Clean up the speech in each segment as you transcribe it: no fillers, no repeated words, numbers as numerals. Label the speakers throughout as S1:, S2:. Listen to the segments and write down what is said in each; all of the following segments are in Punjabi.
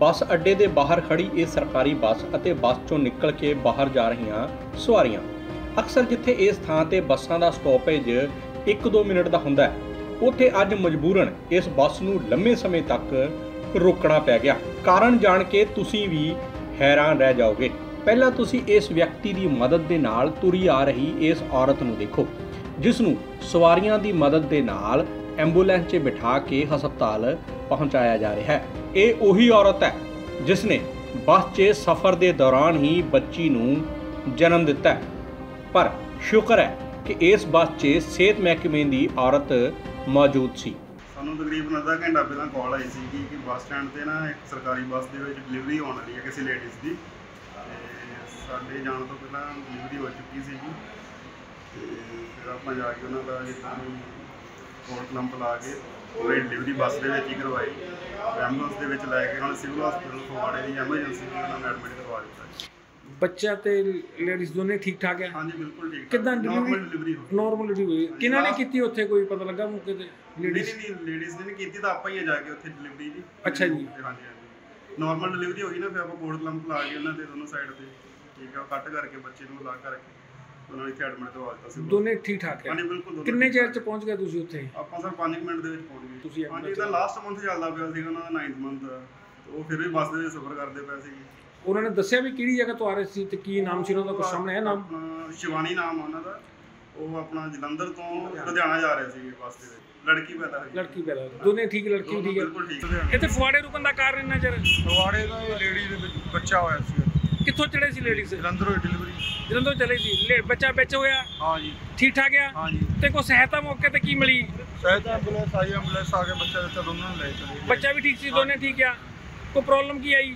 S1: ਬੱਸ ਅੱਡੇ ਦੇ ਬਾਹਰ ਖੜੀ ਇਹ ਸਰਕਾਰੀ ਬੱਸ ਅਤੇ ਬੱਸ ਚੋਂ ਨਿਕਲ ਕੇ ਬਾਹਰ ਜਾ ਰਹੀਆਂ ਸਵਾਰੀਆਂ। ਅਕਸਰ ਜਿੱਥੇ ਇਸ ਥਾਂ ਤੇ ਬੱਸਾਂ ਦਾ ਸਟਾਪੇਜ 1-2 ਮਿੰਟ ਦਾ ਹੁੰਦਾ ਹੈ, ਉੱਥੇ ਅੱਜ ਮਜਬੂਰਨ ਇਸ ਬੱਸ ਨੂੰ ਲੰਮੇ ਸਮੇਂ ਤੱਕ ਰੋਕਣਾ ਪੈ ਗਿਆ। ਕਾਰਨ ਜਾਣ ਕੇ ਤੁਸੀਂ ਵੀ हैरान रह जाओगे। पहला तुसी इस व्यक्ति की मदद के नाल तुरी आ रही इस औरत नूं देखो, जिसनूं सवारियां की मदद के नाल एंबूलेंस 'च बिठा के हस्पताल पहुंचाया जा रहा है। ये उही औरत है जिसने बस 'च सफ़र के दौरान ही बच्ची नूं जन्म दिता है, पर शुक्र है कि इस बस 'च सेहत महकमे की औरत मौजूद सी।
S2: ਸਾਨੂੰ ਤਕਰੀਬਨ ਅੱਧਾ ਘੰਟਾ ਪਹਿਲਾਂ ਕਾਲ ਆਈ ਸੀ ਕਿ ਬੱਸ ਸਟੈਂਡ ਤੇ ਨਾ ਇੱਕ ਸਰਕਾਰੀ ਬੱਸ ਦੇ ਵਿੱਚ ਡਿਲੀਵਰੀ ਹੋਣ ਵਾਲੀ ਹੈ ਕਿਸੇ ਲੇਡੀਜ਼ ਦੀ, ਤੇ ਸਾਡੇ ਜਾਣ ਤੋਂ ਪਹਿਲਾਂ ਡਿਲੀਵਰੀ ਹੋ ਚੁੱਕੀ ਸੀਗੀ। ਤੇ ਫਿਰ ਆਪਾਂ ਜਾ ਕੇ ਉਹਨਾਂ ਦਾ ਜਿੱਦਾਂ ਕੋਲ ਨੰਬਰ ਲਾ ਕੇ ਉਹ ਡਿਲੀਵਰੀ ਬੱਸ ਦੇ ਵਿੱਚ ਹੀ ਕਰਵਾਈ। ਐਂਬੂਲੈਂਸ ਦੇ ਵਿੱਚ ਲੈ ਕੇ ਉਹਨਾਂ ਸਿਵਲ ਹਸਪੀਟਲ ਫਗਵਾੜੇ ਦੀ ਐਮਰਜੈਂਸੀ ਵਿੱਚ ਉਹਨਾਂ ਨੂੰ ਐਡਮਿਟ ਕਰਵਾ ਦਿੱਤਾ।
S3: ਬੱਚਾ ਤੇ ਲੇਡੀਜ਼ ਦੋਨੇ ਠੀਕ ਠਾਕ ਹੈ?
S2: ਹਾਂਜੀ ਬਿਲकुल ठीक।
S3: ਕਿੱਦਾਂ
S2: ਡਿਲੀਵਰੀ
S3: ਹੋਈ? ਕਿਹਨਾਂ ਨੇ ਕੀਤੀ ਉੱਥੇ, ਕੋਈ ਪਤਾ ਲੱਗਾ ਮੌਕੇ ਤੇ?
S2: ਲੇਡੀਜ਼ ਨੇ ਨਹੀਂ ਕੀਤੀ, ਤਾਂ ਆਪਾਂ ਹੀ ਜਾ ਕੇ ਉੱਥੇ ਡਿਲੀਵਰੀ ਜੀ।
S3: ਅੱਛਾ ਜੀ।
S2: ਹਾਂਜੀ ਨਾਰਮਲ ਡਿਲੀਵਰੀ ਹੋਈ ਨਾ, ਫਿਰ ਆਪਾਂ ਕੋਡ ਲੰਪ ਲਾ ਕੇ ਉਹਨਾਂ ਦੇ ਦੋਨੋਂ ਸਾਈਡ ਤੇ ਠੀਕ ਆ ਕੱਟ ਕਰਕੇ ਬੱਚੇ ਨੂੰ ਲਾ ਕਰਕੇ ਉਹਨਾਂ ਨੂੰ ਇੱਥੇ ਐਡਮਿਟ ਕਰਵਾ ਦਿੱਤਾ ਸੀ।
S3: ਦੋਨੇ ਠੀਕ ਠਾਕ ਹੈ?
S2: ਹਾਂਜੀ ਬਿਲਕੁਲ।
S3: ਕਿੰਨੇ ਚਿਰ ਚ ਪਹੁੰਚ ਗਏ ਤੁਸੀਂ ਉੱਥੇ?
S2: ਆਪਾਂ ਸਰ 5 ਮਿੰਟ ਦੇ ਵਿੱਚ ਪਹੁੰਚ ਗਏ।
S3: ਤੁਸੀਂ?
S2: ਹਾਂਜੀ ਇਹਦਾ ਲਾਸਟ ਮੰਥ ਚੱਲਦਾ ਪਿਆ ਸੀਗਾ ਉਹਨਾਂ ਦਾ 9th ਮੰਥ, ਉਹ ਫਿਰ ਵੀ ਬੱਸ ਦੇ ਵਿੱਚ ਸਫ਼ਰ ਕਰਦੇ ਪਏ ਸੀਗੇ।
S3: ਉਹਨਾਂ ਨੇ ਦੱਸਿਆ ਵੀ ਕਿਹੜੀ ਜਗ੍ਹਾ ਤੋਂ ਆ ਰਹੇ ਸੀ ਤੇ ਕੀ ਨਾਮ ਸੀ ਉਹਨਾਂ ਦਾ? ਕੁਝ ਸਾਹਮਣੇ ਹੈ ਨਾਮ?
S2: ਸ਼ਿਵਾਨੀ ਨਾਮ ਆ ਉਹਨਾਂ ਦਾ। ਉਹ ਆਪਣਾ ਜਲੰਧਰ ਤੋਂ ਲੁਧਿਆਣਾ ਜਾ ਰਹੇ ਸੀਗੇ ਬੱਸ ਦੇ ਵਿੱਚ। ਲੜਕੀ ਪੈਦਾ ਹੋਈ।
S3: ਦੋਨੇ ਠੀਕ? ਲੜਕੀ ਵੀ ਠੀਕ ਹੈ?
S2: ਬਿਲਕੁਲ ਠੀਕ।
S3: ਇੱਥੇ ਫਗਵਾੜੇ ਰੁਕਣ ਦਾ ਕਾਰਨ ਇੰਨਾ ਚਿਰ?
S2: ਫਗਵਾੜੇ ਦਾ ਇਹ ਲੇਡੀ ਦੇ ਵਿੱਚ ਬੱਚਾ ਹੋਇਆ ਸੀ।
S3: ਕਿੱਥੋਂ ਚੜੇ ਸੀ ਲੇਡੀਜ਼?
S2: ਜਲੰਧਰੋਂ ਡਿਲੀਵਰੀ।
S3: ਜਲੰਧਰੋਂ ਚਲੇ ਸੀ। ਬੱਚਾ ਵਿੱਚ ਹੋਇਆ?
S2: ਹਾਂ ਜੀ।
S3: ਠੀਕ ਠਾਕ ਆ?
S2: ਹਾਂ ਜੀ। ਤੇ
S3: ਕੋਈ ਸਹਾਇਤਾ ਮੌਕੇ ਤੇ ਕੀ ਮਿਲੀ?
S2: ਸਹਾਇਤਾ ਐਂਬੂਲੈਂਸ ਆਈ, ਐਂਬੂਲੈਂਸ ਆ ਕੇ ਬੱਚਾ ਦਿੱਤਾ, ਦੋਨਾਂ ਨੂੰ ਲੈ ਚਲੇ।
S3: ਬੱਚਾ ਵੀ ਠੀਕ ਸੀ? ਦੋਨੇ ਠੀਕ ਆ? ਕੋਈ ਪ੍ਰੋਬਲਮ ਕੀ ਆਈ?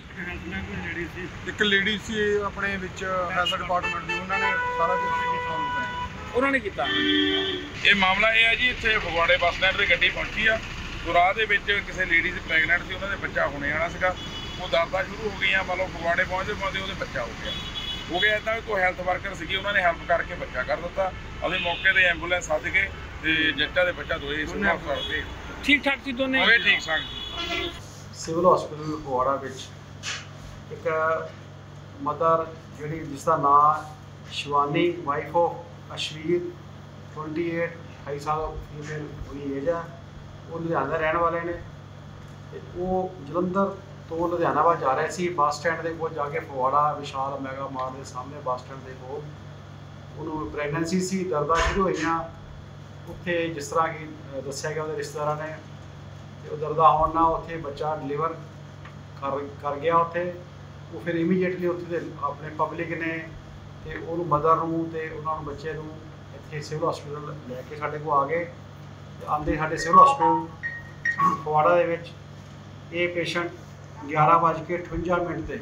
S2: ਇੱਕ ਲੇਡੀ ਸੀ ਆਪਣੇ ਵਿੱਚ ਹੈਲਥ ਡਿਪਾਰਟਮੈਂਟ ਦੀ, ਉਹਨਾਂ ਨੇ ਸਾਰਾ ਕੁਝ ਸੋਲਵ ਕਰਿਆ।
S3: ਉਹਨਾਂ ਨੇ ਕੀਤਾ?
S4: ਇਹ ਮਾਮਲਾ ਇਹ ਹੈ ਜੀ, ਇੱਥੇ ਫਗਵਾੜੇ ਬੱਸ ਸਟੈਂਡ 'ਤੇ ਗੱਡੀ ਪਹੁੰਚੀ ਆ। ਰਾਹ ਦੇ ਵਿੱਚ ਕਿਸੇ ਲੇਡੀਜ਼ ਪ੍ਰੈਗਨੈਂਟ ਸੀ, ਉਹਨਾਂ ਦੇ ਬੱਚਾ ਹੋਣੇ ਵਾਲਾ ਸੀਗਾ। ਉਹ ਦਰਦਾਂ ਸ਼ੁਰੂ ਹੋ ਗਈਆਂ, ਮੰਨ ਲਓ ਫਗਵਾੜੇ ਪਹੁੰਚਦੇ ਉਹਦੇ ਬੱਚਾ ਹੋ ਗਿਆ ਇੱਦਾਂ। ਕੋਈ ਹੈਲਥ ਵਰਕਰ ਸੀਗੀ, ਉਹਨਾਂ ਨੇ ਹੈਲਪ ਕਰਕੇ ਬੱਚਾ ਕਰ ਦਿੱਤਾ। ਅਸੀਂ ਮੌਕੇ 'ਤੇ ਐਂਬੂਲੈਂਸ ਸੱਦ ਕੇ ਤੇ ਜੱਟਾ ਦੇ ਬੱਚਾ ਦੋਏ ਕਰਦੇ।
S3: ਠੀਕ ਠਾਕ ਸੀ ਦੋਨੇ?
S4: ਦੋਵੇਂ ਠੀਕ ਠਾਕ ਸੀ।
S5: ਸਿਵਲ ਹਸਪੀਟਲ ਫਗਵਾੜਾ ਵਿੱਚ ਇੱਕ ਮਦਰ ਜਿਹੜੀ ਜਿਸਦਾ ਨਾਮ ਸ਼ਿਵਾਨੀ ਵਾਈਫ ਆਫ ਅਸ਼ਵੀਰ 28 ਸਾਲ ਫੀਮੇਲ ਉਹਦੀ ਏਜ ਹੈ। ਉਹ ਲੁਧਿਆਣਾ ਰਹਿਣ ਵਾਲੇ ਨੇ ਤੇ ਉਹ ਜਲੰਧਰ ਤੋਂ ਲੁਧਿਆਣਾਬਾਦ ਜਾ ਰਹੇ ਸੀ। ਬੱਸ ਸਟੈਂਡ ਦੇ ਕੋਲ ਜਾ ਕੇ ਫਗਵਾੜਾ ਵਿਸ਼ਾਲ ਮੈਗਾ ਮਾਰਟ ਦੇ ਸਾਹਮਣੇ ਬੱਸ ਸਟੈਂਡ ਦੇ ਕੋਲ ਉਹਨੂੰ ਪ੍ਰੈਗਨੈਂਸੀ ਸੀ, ਦਰਦਾਂ ਸ਼ੁਰੂ ਹੋਈਆਂ। ਉੱਥੇ ਜਿਸ ਤਰ੍ਹਾਂ ਕਿ ਦੱਸਿਆ ਗਿਆ ਉਹਦੇ ਰਿਸ਼ਤੇਦਾਰਾਂ ਨੇ, ਤੇ ਉਹ ਦਰਦਾਂ ਹੋਣ ਨਾਲ ਉੱਥੇ ਬੱਚਾ ਡਿਲੀਵਰ ਕਰ ਗਿਆ ਉੱਥੇ। ਉਹ ਫਿਰ ਇਮੀਡੀਏਟਲੀ ਉੱਥੇ ਦੇ ਆਪਣੇ ਪਬਲਿਕ ਨੇ ਤੇ ਉਹਨੂੰ ਮਦਰ ਨੂੰ ਤੇ ਉਹਨਾਂ ਨੂੰ ਬੱਚੇ ਨੂੰ ਇੱਥੇ ਸਿਵਲ ਹਸਪੀਟਲ ਲੈ ਕੇ ਸਾਡੇ ਕੋਲ ਆ ਗਏ। ਤੇ ਆਉਂਦੇ ਸਾਡੇ ਸਿਵਲ ਹਸਪੀਟਲ ਫਗਵਾੜਾ ਦੇ ਵਿੱਚ ਇਹ ਪੇਸ਼ੈਂਟ 11:58 ਤੇ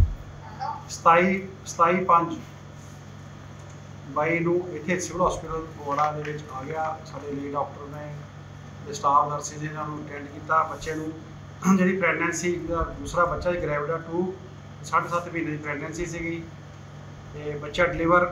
S5: 27/5 ਨੂੰ ਇੱਥੇ ਸਿਵਲ ਹਸਪੀਟਲ ਫਗਵਾੜਾ ਦੇ ਵਿੱਚ ਆ ਗਿਆ। ਸਾਡੇ ਲਈ ਡਾਕਟਰ ਨੇ ਤੇ ਸਟਾਫ ਨਰਸਿਸ ਨੇ ਇਹਨਾਂ ਨੂੰ ਅਟੈਂਡ ਕੀਤਾ। ਬੱਚੇ ਨੂੰ ਜਿਹੜੀ ਪ੍ਰੈਗਨੈਂਸੀ ਦਾ ਦੂਸਰਾ ਬੱਚਾ ਸੀ ਗ੍ਰੈਵਿਡਾ 2 7.5 ਮਹੀਨੇ ਦੀ ਪ੍ਰੈਗਨੈਂਸੀ ਸੀਗੀ ਤੇ ਬੱਚਾ ਡਿਲੀਵਰੀ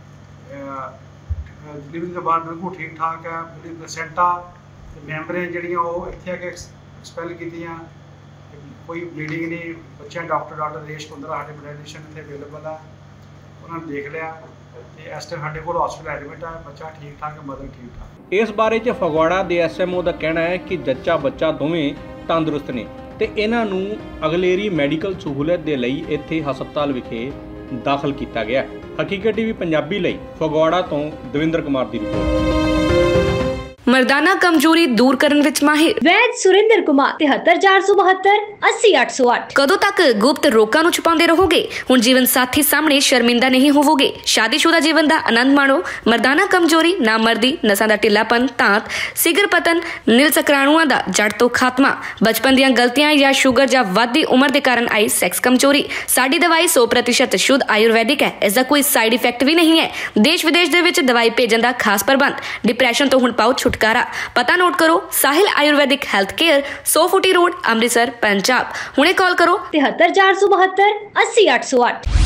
S5: ਤੋਂ ਬਾਅਦ ਬਿਲਕੁਲ ਠੀਕ ਠਾਕ ਹੈ। ਜਿਹੜੀ ਪਲੇਸੈਂਟਾ ਤੇ ਮੈਂਬਰੇਨ ਜਿਹੜੀਆਂ ਉਹ ਇੱਥੇ ਆ ਕੇ ਐਕਸਪੈਲ ਕੀਤੀਆਂ, ਕੋਈ ਬਲੀਡਿੰਗ ਨਹੀਂ। ਬੱਚਿਆਂ ਡਾਕਟਰ ਰੇਸ਼ ਕੁੰਦਰਾ ਸਾਡੇ ਪੀਡੀਆਟ੍ਰੀਸ਼ੀਅਨ ਇੱਥੇ ਅਵੇਲੇਬਲ ਹੈ, ਉਹਨਾਂ ਨੇ ਦੇਖ ਲਿਆ ਤੇ ਇਸ ਟਾਈਮ ਸਾਡੇ ਕੋਲ ਹਸਪੀਟਲ ਐਡਮਿਟ ਹੈ। ਬੱਚਾ ਠੀਕ ਠਾਕ ਹੈ, ਮਦਰ ਠੀਕ ਠਾਕ।
S1: ਇਸ ਬਾਰੇ 'ਚ ਫਗਵਾੜਾ ਦੇ ਐਸਐਮਓ ਦਾ ਕਹਿਣਾ ਹੈ ਕਿ ਜੱਚਾ ਬੱਚਾ ਦੋਵੇਂ ਤੰਦਰੁਸਤ ਨੇ ਤੇ ਇਹਨਾਂ ਨੂੰ ਅਗਲੇਰੀ ਮੈਡੀਕਲ ਸਹੂਲਤ ਦੇ ਲਈ ਇੱਥੇ ਹਸਪਤਾਲ ਵਿਖੇ ਦਾਖਲ ਕੀਤਾ ਗਿਆ। ਹਕੀਕਤ ਟੀਵੀ ਪੰਜਾਬੀ ਲਈ ਫਗਵਾੜਾ ਤੋਂ ਦਵਿੰਦਰ ਕੁਮਾਰ ਦੀ ਰਿਪੋਰਟ।
S6: मर्दाना कमजोरी दूर करने विच माहिर
S7: वैद सुरेंद्र कुमार 73 472 80 808।
S6: कदों तक गुप्त रोकां नूं छुपाउंदे रहोगे? हुण जीवन साथी सामने शर्मिंदा नहीं होवोगे। शादीशुदा जीवन दा आनंद माणो। मर्दाना कमजोरी, नामर्दी, नसां दा ढिल्लापन, धात, सिगर पतन, नील सक्राणुआं दा जड़ तो खात्मा, बचपन दीआं गलतियां या शुगर जां वधदी उम्र दे कारण आई सैक्स कमजोरी। साडी दवाई 100% शुद्ध आयुर्वैदिक है। इसदा कोई साइड इफेक्ट भी नहीं है। देश विदेश दे विच दवाई भेजण दा खास प्रबंध। डिप्रैशन तो हुण पाओ छुटकारा। पता नोट करो, साहिल आयुर्वैदिक हेल्थ केयर, 100 फुटी रोड, अमृतसर, पंजाब। हुणे कॉल करो
S7: 73 472 80 808।